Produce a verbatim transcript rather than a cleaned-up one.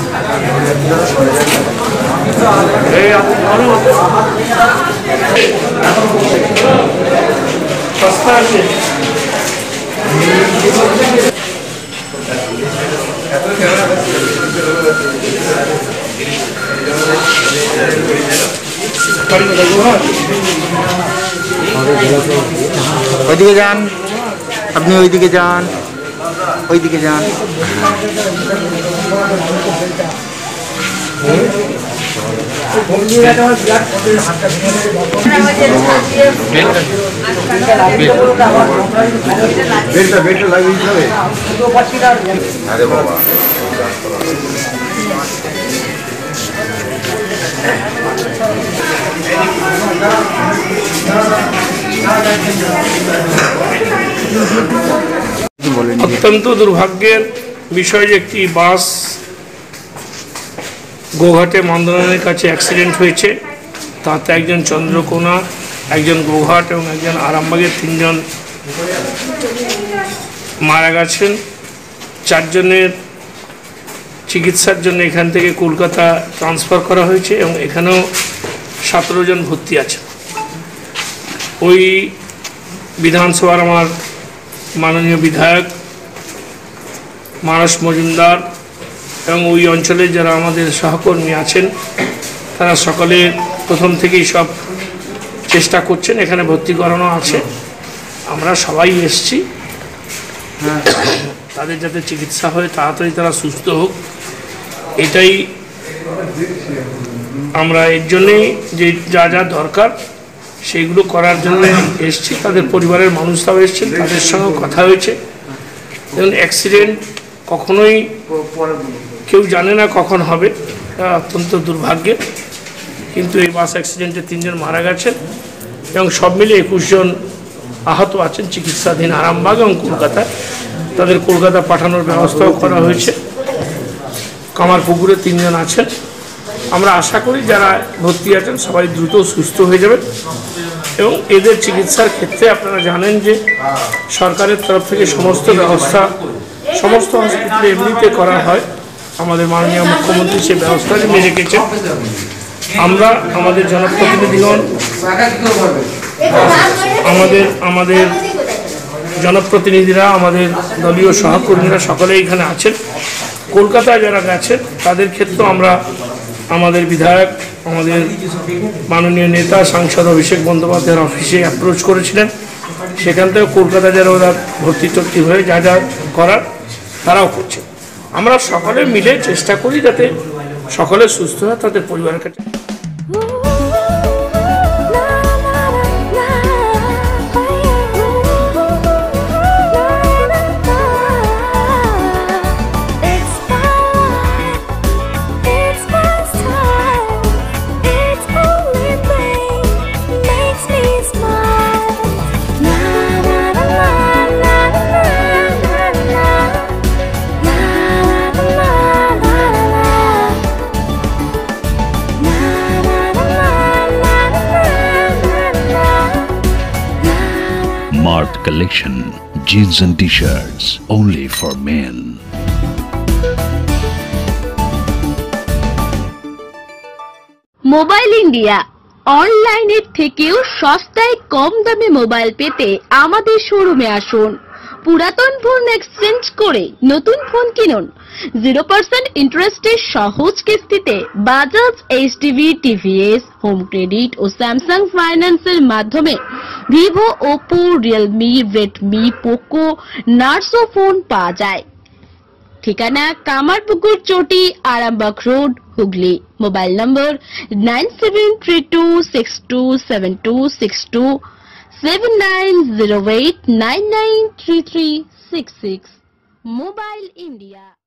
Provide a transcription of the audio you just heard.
ওইদিকে যান, আপনি ওইদিকে যান, ওইদিকে যান। আরে বাবা অত্যন্ত দুর্ভাগ্যের বিষয় যে একটি বাস গোঘাটে মন্দনানের কাছে অ্যাক্সিডেন্ট হয়েছে। তাতে একজন চন্দ্রকোনা, একজন গোঘাট এবং একজন আরামবাগের তিনজন মারা গেছেন। চারজনের চিকিৎসার জন্য এখান থেকে কলকাতা ট্রান্সফার করা হয়েছে এবং এখানেও সতেরো জন ভর্তি আছে। ওই বিধানসভার আমার মাননীয় বিধায়ক মানস মজুমদার এবং ওই অঞ্চলের যারা আমাদের সহকর্মী আছেন তারা সকলে প্রথম থেকেই সব চেষ্টা করছেন, এখানে ভর্তি করানো আছে। আমরা সবাই এসছি তাদের যাতে চিকিৎসা হয়ে তাড়াতাড়ি তারা সুস্থ হোক, এটাই আমরা এর জন্যেই যে যা যা দরকার সেইগুলো করার জন্য এসছি। তাদের পরিবারের মানুষরাও এসছেন, তাদের সঙ্গেও কথা হয়েছে। যেমন অ্যাক্সিডেন্ট কখনোই কেউ জানে না কখন হবে, অত্যন্ত দুর্ভাগ্যের। কিন্তু এই বাস অ্যাক্সিডেন্টে তিনজন মারা গেছেন এবং সব মিলে একুশ জন আহত আছেন চিকিৎসাধীন আরামবাগ এবং কলকাতায়। তাদের কলকাতা পাঠানোর ব্যবস্থাও করা হয়েছে। কামারপুকুরে তিনজন আছেন। আমরা আশা করি যারা ভর্তি আছেন সবাই দ্রুত সুস্থ হয়ে যাবেন এবং এদের চিকিৎসার ক্ষেত্রে আপনারা জানেন যে সরকারের তরফ থেকে সমস্ত ব্যবস্থা সমস্ত হসপিটালে এমনিতে করা হয়। আমাদের মাননীয় মুখ্যমন্ত্রী সেই ব্যবস্থা নিয়ে রেখেছেন। আমরা আমাদের জনপ্রতিনিধিগণ আমাদের আমাদের জনপ্রতিনিধিরা আমাদের দলীয় সহকর্মীরা সকলেই এখানে আছেন। কলকাতায় যারা গেছেন তাদের ক্ষেত্রেও আমরা আমাদের বিধায়ক আমাদের মাননীয় নেতা সাংসদ অভিষেক বন্দ্যোপাধ্যায়ের অফিসে অ্যাপ্রোচ করেছিলেন। সেখান থেকে কলকাতা যারা ওরা ভর্তি টর্তি হয়ে যা যা করার তারাও করছে। আমরা সকলে মিলে চেষ্টা করি যাতে সকলে সুস্থ হয় তাদের পরিবারের কাছে। Mart collection, jeans and t-shirts only for men. Mobile India অনলাইনের থেকেও সস্তায় কম দামে মোবাইল পেতে আমাদের শোরুমে আসুন। পুরাতন ফোন এক্সচেঞ্জ করে নতুন ফোন কিনুন। জিরো পার্সেন্ট ইন্টারেস্টে সহজ কিস্তিতে Bajaj, HDB, TVS, home credit ও স্যামসাং ফাইন্যান্সের মাধ্যমে Vivo, Oppo, Realme, Redmi, Poco, Narzo phone পাওয়া যায়। ঠিকানা Kamarpukur Chati, Arambagh road, Hooghly. Mobile number nine seven three two six two seven two six two, seven nine zero eight nine nine three three six six. Mobile India.